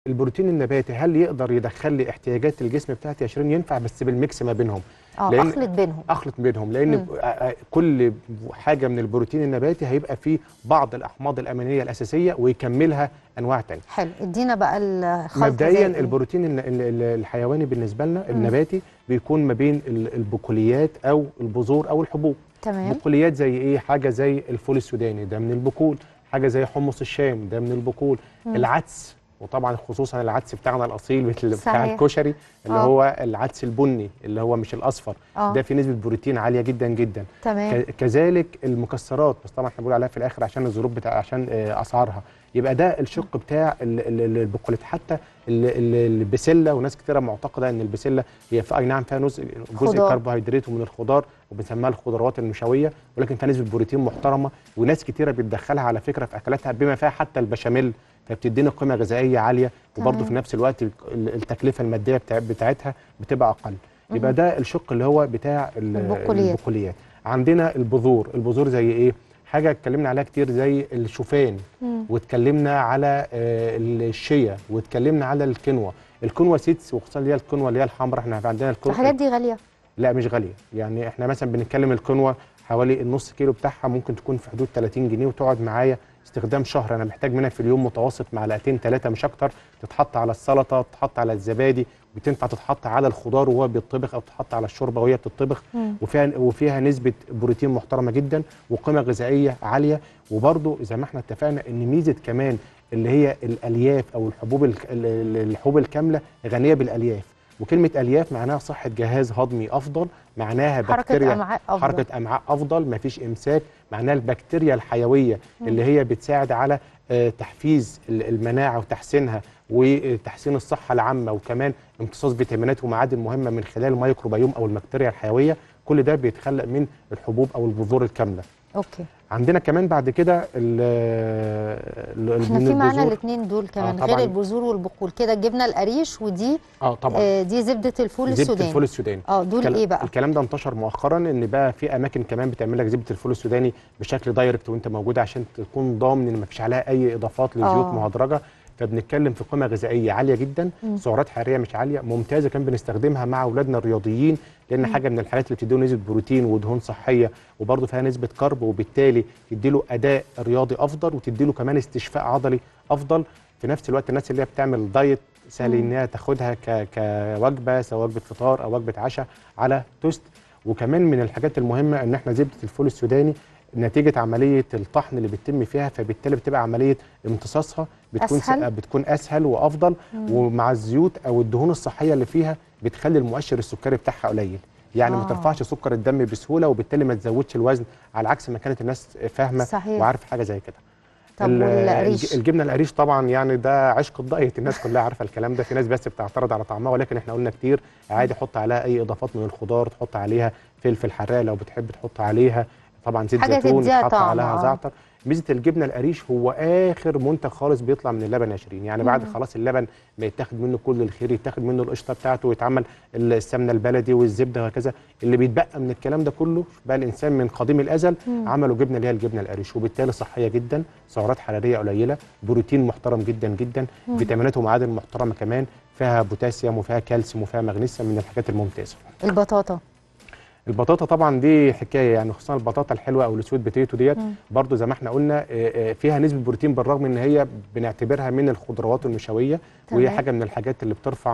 البروتين النباتي هل يقدر يدخل لي احتياجات الجسم بتاعتي يا شيرين؟ ينفع، بس بالميكس ما بينهم. اخلط بينهم لان كل حاجه من البروتين النباتي هيبقى فيه بعض الاحماض الامينيه الاساسيه ويكملها انواع ثانيه. حلو، ادينا بقى الخلطه. مبدئيا البروتين الحيواني بالنسبه لنا النباتي بيكون ما بين البقوليات او البذور او الحبوب. تمام. بقوليات زي ايه؟ حاجه زي الفول السوداني ده من البقول، حاجه زي حمص الشام ده من البقول، العدس، وطبعا خصوصا العدس بتاعنا الاصيل بتاع الكشري اللي هو العدس البني اللي هو مش الاصفر، ده فيه نسبه بروتين عاليه جدا جدا. تمام. كذلك المكسرات، بس طبعا احنا بنقول عليها في الاخر عشان الظروف عشان اسعارها. يبقى ده الشق بتاع البقوليات. حتى البسله، وناس كتيره معتقده ان البسله هي اي نعم فيها جزء كربوهيدرات ومن الخضار وبنسميها الخضروات النشويه، ولكن فيها نسبه بروتين محترمه، وناس كتيره بتدخلها على فكره في اكلاتها بما فيها حتى البشاميل، فبتدينا قيمه غذائيه عاليه وبرضه في نفس الوقت التكلفه الماديه بتاعتها بتبقى اقل. يبقى ده الشق اللي هو بتاع البقوليات. عندنا البذور زي ايه؟ حاجه اتكلمنا عليها كتير زي الشوفان، واتكلمنا على الشيا، واتكلمنا على الكنوه سيدز، وخصوصا اللي هي الكنوه اللي هي الحمراء. احنا عندنا الكنوه الحاجات دي غاليه؟ لا مش غاليه، يعني احنا مثلا بنتكلم الكنوه حوالي النص كيلو بتاعها ممكن تكون في حدود 30 جنيه وتقعد معايا استخدام شهر. انا محتاج منها في اليوم متوسط معلقتين 3 مش اكتر، تتحط على السلطه، تتحط على الزبادي، وتنفع تتحط على الخضار وهو بيطبخ او تتحط على الشوربه وهي بتطبخ، وفيها نسبه بروتين محترمه جدا وقيمه غذائيه عاليه. وبرده زي ما احنا اتفقنا ان ميزه كمان اللي هي الالياف او الحبوب الكامله غنيه بالالياف، وكلمه الياف معناها صحه جهاز هضمي افضل، معناها بكتيريا حركه امعاء افضل، مفيش امساك، معناها البكتيريا الحيويه اللي هي بتساعد على تحفيز المناعه وتحسينها وتحسين الصحه العامه، وكمان امتصاص فيتامينات ومعادن مهمه من خلال الميكروبيوم او البكتيريا الحيويه. كل ده بيتخلق من الحبوب او البذور الكامله. اوكي. عندنا كمان بعد كده احنا في معانا الاثنين دول كمان غير البذور والبقول كده، الجبنه القريش ودي طبعا دي زبده الفول السوداني. زبده الفول السوداني دول ايه بقى؟ الكلام ده انتشر مؤخرا ان بقى في اماكن كمان بتعمل لك زبده الفول السوداني بشكل دايركت وانت موجود، عشان تكون ضامن ان ما فيش عليها اي اضافات لزيوت مهدرجه. فبنتكلم في قيمه غذائيه عاليه جدا، سعرات حراريه مش عاليه، ممتازه. كمان بنستخدمها مع اولادنا الرياضيين لان حاجه من الحاجات اللي بتديله نسبه بروتين ودهون صحيه، وبرده فيها نسبه كرب، وبالتالي تديله اداء رياضي افضل وتديله كمان استشفاء عضلي افضل. في نفس الوقت الناس اللي هي بتعمل دايت سهل انها تاخدها كوجبه، سواء وجبه فطار او وجبه عشاء على توست. وكمان من الحاجات المهمه ان احنا زبده الفول السوداني نتيجه عمليه الطحن اللي بتتم فيها، فبالتالي بتبقى عمليه امتصاصها بتكون اسهل وافضل، ومع الزيوت او الدهون الصحيه اللي فيها بتخلي المؤشر السكري بتاعها قليل، يعني ما ترفعش سكر الدم بسهوله، وبالتالي ما تزودش الوزن، على عكس ما كانت الناس فاهمه وعارفه حاجه زي كده. طب والقريش؟ الجبنه القريش طبعا يعني ده عشق الدايت، الناس كلها عارفه الكلام ده. في ناس بس بتعترض على طعمها، ولكن احنا قلنا كتير عادي حط عليها اي اضافات من الخضار، تحط عليها فلفل حراق لو بتحب تحط عليها طبعا زيت زيتون، تحط عليها زعتر. ميزه الجبنه القريش هو اخر منتج خالص بيطلع من اللبن يا شيرين، يعني بعد خلاص اللبن ما يتاخد منه كل الخير، يتاخد منه القشطه بتاعته ويتعمل السمنه البلدي والزبده وهكذا، اللي بيتبقى من الكلام ده كله بقى الانسان من قديم الازل عملوا جبنه اللي هي الجبنه القريش، وبالتالي صحيه جدا، سعرات حراريه قليله، بروتين محترم جدا جدا، فيتامينات ومعادن محترمه كمان، فيها بوتاسيوم وفيها كالسيوم وفيها مغنيسيوم، من الحاجات الممتازه. البطاطا طبعا دي حكايه، يعني خصوصا البطاطا الحلوه او السويت بوتيتو ديت برضو زي ما احنا قلنا فيها نسبه بروتين، بالرغم ان هي بنعتبرها من الخضروات النشويه، وهي حاجه من الحاجات اللي بترفع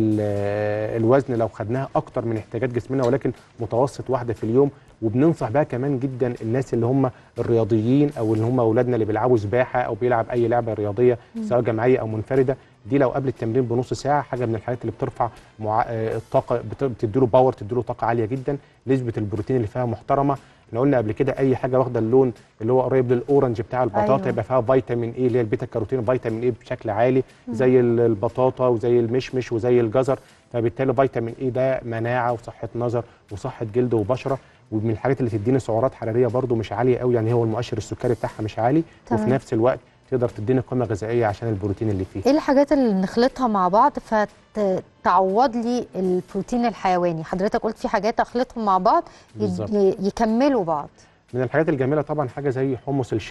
الوزن لو خدناها اكتر من احتياجات جسمنا، ولكن متوسط واحده في اليوم. وبننصح بها كمان جدا الناس اللي هم الرياضيين او اللي هم اولادنا اللي بيلعبوا سباحه او بيلعب اي لعبه رياضيه سواء جماعيه او منفرده، دي لو قبل التمرين بنص ساعه حاجه من الحاجات اللي بترفع الطاقه، بتديله باور، تديله طاقه عاليه جدا. نسبه البروتين اللي فيها محترمه. احنا قلنا قبل كده اي حاجه واخده اللون اللي هو قريب للاورنج بتاع البطاطا يبقى فيها فيتامين اي اللي هي البيتا كاروتين، فيتامين اي بشكل عالي زي البطاطا وزي المشمش وزي الجزر، فبالتالي فيتامين اي ده مناعه وصحه نظر وصحه جلد وبشره، ومن الحاجات اللي تديني سعرات حراريه برده مش عاليه قوي، يعني هو المؤشر السكري بتاعها مش عالي، وفي نفس الوقت تقدر تديني قيمه غذائيه عشان البروتين اللي فيه. ايه الحاجات اللي نخلطها مع بعض فتعوض لي البروتين الحيواني؟ حضرتك قلت في حاجات اخلطهم مع بعض يكملوا بعض. من الحاجات الجميله طبعا حاجه زي حمص الشام،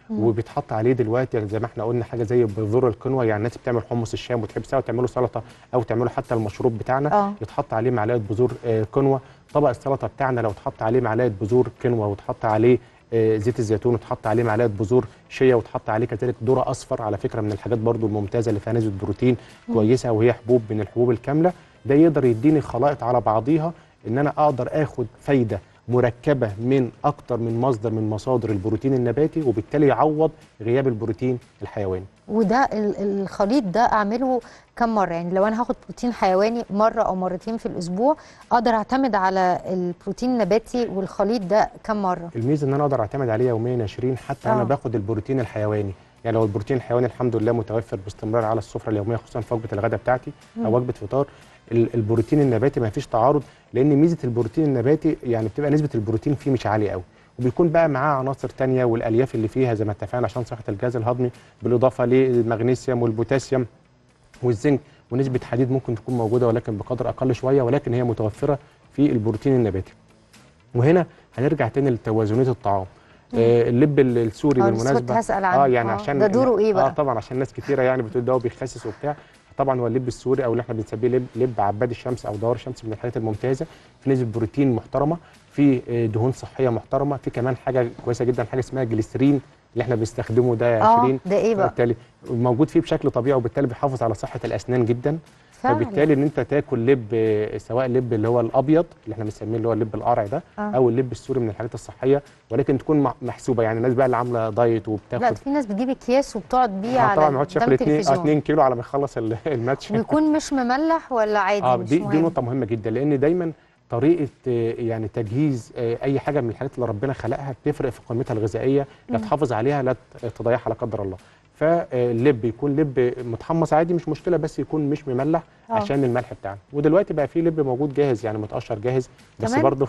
وبيتحط عليه دلوقتي زي ما احنا قلنا حاجه زي بذور القنوه، يعني الناس بتعمل حمص الشام وتحب سوا تعمله سلطه او تعمله حتى المشروب بتاعنا يتحط عليه معلقه بذور قنوه. طبق السلطه بتاعنا لو اتحط عليه معلقه بذور قنوه وتحط عليه زيت الزيتون وتحط عليه معلقه بذور شيا وتحط عليه كذلك ذره اصفر، على فكره من الحاجات برضو الممتازه اللي فيها نسبه بروتين كويسه وهي حبوب من الحبوب الكامله. ده يقدر يديني خلائط على بعضيها ان انا اقدر اخد فايده مركبه من اكتر من مصدر من مصادر البروتين النباتي، وبالتالي يعوض غياب البروتين الحيواني. وده الخليط ده اعمله كم مره؟ يعني لو انا هاخد بروتين حيواني مره او مرتين في الاسبوع، اقدر اعتمد على البروتين النباتي والخليط ده كم مره؟ الميزه ان انا اقدر اعتمد عليه يوميا 20 حتى انا باخد البروتين الحيواني. يعني لو البروتين الحيواني الحمد لله متوفر باستمرار على السفره اليوميه، خصوصا في وجبه الغداء بتاعتي او وجبه فطار، البروتين النباتي ما فيش تعارض، لان ميزه البروتين النباتي يعني بتبقى نسبه البروتين فيه مش عاليه قوي، وبيكون بقى معاه عناصر ثانيه والالياف اللي فيها زي ما اتفقنا عشان صحه الجهاز الهضمي، بالاضافه للمغنيسيوم والبوتاسيوم والزنك، ونسبه حديد ممكن تكون موجوده ولكن بقدر اقل شويه، ولكن هي متوفره في البروتين النباتي. وهنا هنرجع تاني لتوازنيه الطعام. اللب السوري بالمناسبه كنت هسأل عنه. يعني عشان ده دوره ايه بقى؟ طبعا عشان ناس كتيره يعني بتقول ده هو بيخسس وبتاع. طبعا هو اللب السوري او اللي احنا بنسميه لب عباد الشمس او دوار الشمس من الحاجات الممتازه، في نسبه بروتين محترمه، في دهون صحيه محترمه، في كمان حاجه كويسه جدا حاجه اسمها جليسرين اللي احنا بنستخدمه ده 20. ده ايه بقى؟ بالتالي موجود فيه بشكل طبيعي وبالتالي بيحافظ على صحه الاسنان جدا. فبالتالي ان انت تاكل لب سواء اللب اللي هو الابيض اللي احنا بنسميه اللي هو اللب القرع ده او اللب السوري من الحاجات الصحيه، ولكن تكون محسوبه. يعني الناس بقى اللي عامله دايت وبتاخد، لا في ناس بتجيب اكياس وبتقعد بيه على طبعا ما يقعدش ياكل 2 كيلو على ما يخلص الماتش. ويكون مش مملح ولا عادي؟ مش دي نقطه مهمه جدا، لان دايما طريقه يعني تجهيز اي حاجه من الحاجات اللي ربنا خلقها بتفرق في قيمتها الغذائيه، لا تحافظ عليها لا تضيعها لا قدر الله. فاللب يكون لب متحمص عادي مش مشكله، بس يكون مش مملح عشان الملح بتاعنا. ودلوقتي بقى في لب موجود جاهز يعني متقشر جاهز، بس برضه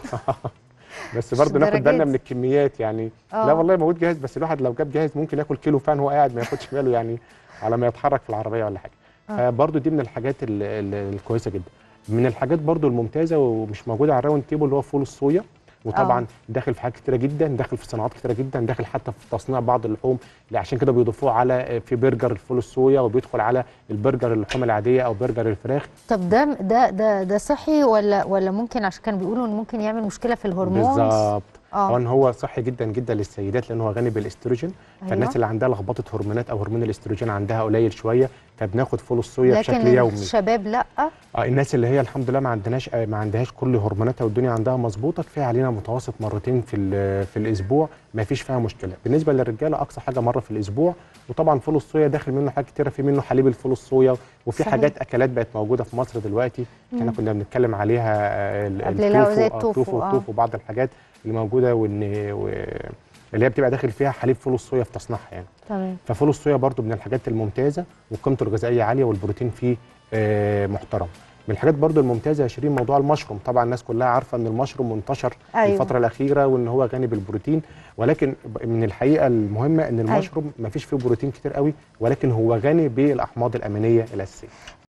ناخد بالنا من الكميات يعني. لا والله موجود جاهز، بس الواحد لو جاب جاهز ممكن ياكل كيلو فعلا وهو قاعد ما ياخدش باله يعني على ما يتحرك في العربيه ولا حاجه. فبرضه دي من الحاجات الكويسه جدا. من الحاجات برضو الممتازه ومش موجوده على الراوند تيبل اللي هو فول الصويا، وطبعا داخل في حاجات كتيره جدا، داخل في صناعات كتيره جدا، داخل حتى في تصنيع بعض اللحوم اللي عشان كده بيضيفوه على في برجر الفول الصويا، وبيدخل على البرجر اللحوم العاديه او برجر الفراخ. طب ده صحي ولا ممكن عشان كانوا بيقولوا ان ممكن يعمل مشكله في الهرمون؟ بالظبط. هو صحي جدا جدا للسيدات لان هو غني بالاستروجين. فالناس اللي عندها لخبطه هرمونات او هرمون الاستروجين عندها قليل شويه فبناخد فول الصويا بشكل يومي. لكن الشباب لا. الناس اللي هي الحمد لله ما عندهاش كل هرموناتها والدنيا عندها مظبوطه، كفايه علينا متوسط مرتين في الاسبوع ما فيش فيها مشكله. بالنسبه للرجاله اقصى حاجه مره في الاسبوع. وطبعا فول الصويا داخل منه حاجات كتيره، في منه حليب الفول الصويا، وفي حاجات اكلات بقت موجوده في مصر دلوقتي احنا كنا بنتكلم عليها التوفو وبعض الحاجات اللي موجوده اللي هي بتبقى داخل فيها حليب فول الصويا في تصنيعها يعني. تمام. ففول الصويا برضو من الحاجات الممتازه وقيمته الغذائيه عاليه والبروتين فيه محترم. من الحاجات برضو الممتازه يا شيرين موضوع المشروم. طبعا الناس كلها عارفه ان المشروم منتشر الفتره الاخيره وان هو غني بالبروتين، ولكن من الحقيقه المهمه ان المشروم ما فيش فيه بروتين كتير قوي، ولكن هو غني بالاحماض الامينيه الاساسيه.